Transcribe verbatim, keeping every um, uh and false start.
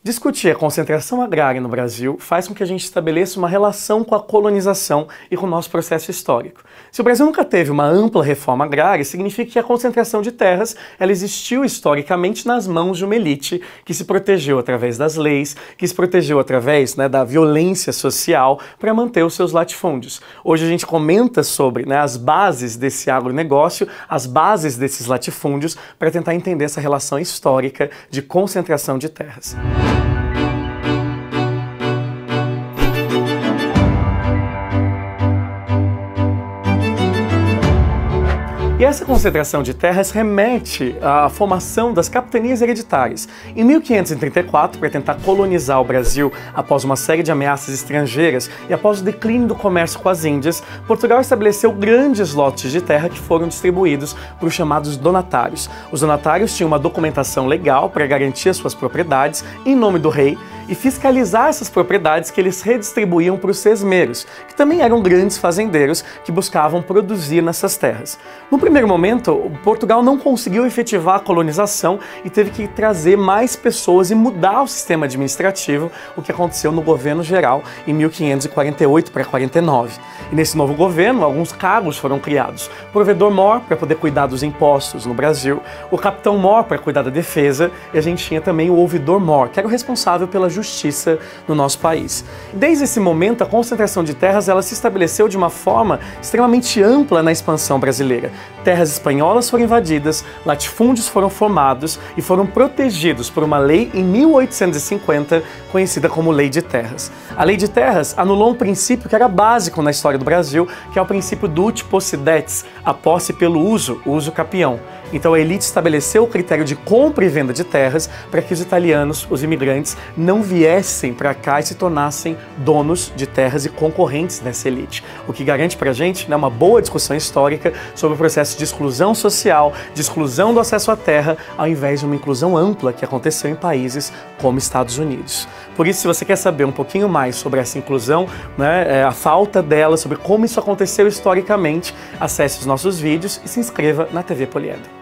Discutir a concentração agrária no Brasil faz com que a gente estabeleça uma relação com a colonização e com o nosso processo histórico. Se o Brasil nunca teve uma ampla reforma agrária, significa que a concentração de terras ela existiu historicamente nas mãos de uma elite que se protegeu através das leis, que se protegeu através né, da violência social para manter os seus latifúndios. Hoje a gente comenta sobre né, as bases desse agronegócio, as bases desses latifúndios, para tentar entender essa relação histórica de concentração de terras. E essa concentração de terras remete à formação das capitanias hereditárias. Em mil quinhentos e trinta e quatro, para tentar colonizar o Brasil após uma série de ameaças estrangeiras e após o declínio do comércio com as Índias, Portugal estabeleceu grandes lotes de terra que foram distribuídos para os chamados donatários. Os donatários tinham uma documentação legal para garantir as suas propriedades em nome do rei e fiscalizar essas propriedades que eles redistribuíam para os sesmeiros, que também eram grandes fazendeiros que buscavam produzir nessas terras. No primeiro momento, Portugal não conseguiu efetivar a colonização e teve que trazer mais pessoas e mudar o sistema administrativo, o que aconteceu no governo geral em mil quinhentos e quarenta e oito para quarenta e nove. E nesse novo governo, alguns cargos foram criados. O provedor-mor para poder cuidar dos impostos no Brasil, o capitão-mor para cuidar da defesa, e a gente tinha também o ouvidor-mor, que era o responsável pela justiça no nosso país. Desde esse momento, a concentração de terras ela se estabeleceu de uma forma extremamente ampla na expansão brasileira. Terras espanholas foram invadidas, latifúndios foram formados e foram protegidos por uma lei em mil oitocentos e cinquenta, conhecida como Lei de Terras. A Lei de Terras anulou um princípio que era básico na história do Brasil, que é o princípio do ut possidetis, a posse pelo uso, o uso capião. Então a elite estabeleceu o critério de compra e venda de terras para que os italianos, os imigrantes, não viessem para cá e se tornassem donos de terras e concorrentes dessa elite. O que garante para a gente né, uma boa discussão histórica sobre o processo de exclusão social, de exclusão do acesso à terra, ao invés de uma inclusão ampla que aconteceu em países como Estados Unidos. Por isso, se você quer saber um pouquinho mais sobre essa inclusão, né, a falta dela, sobre como isso aconteceu historicamente, acesse os nossos vídeos e se inscreva na T V Poliedro.